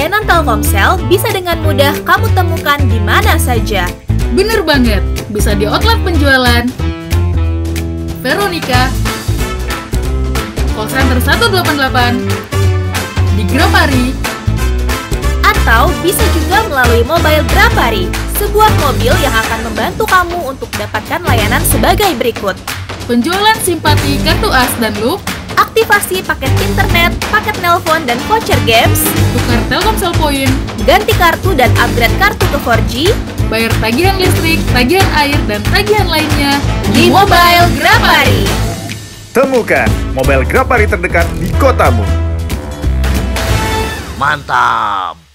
Layanan Telkomsel bisa dengan mudah kamu temukan di mana saja. Bener banget, bisa di outlet penjualan Veronica, call center 188, di Grapari, Atau bisa juga melalui Mobile Grapari, sebuah mobil yang akan membantu kamu untuk dapatkan layanan sebagai berikut. penjualan simpati kartu as dan loop, Aktivasi paket internet, paket nelpon, dan voucher games, tukar Telkomsel Point, ganti kartu dan upgrade kartu ke 4G, bayar tagihan listrik, tagihan air, dan tagihan lainnya di Mobile Grapari. Temukan Mobile Grapari terdekat di kotamu. Mantap!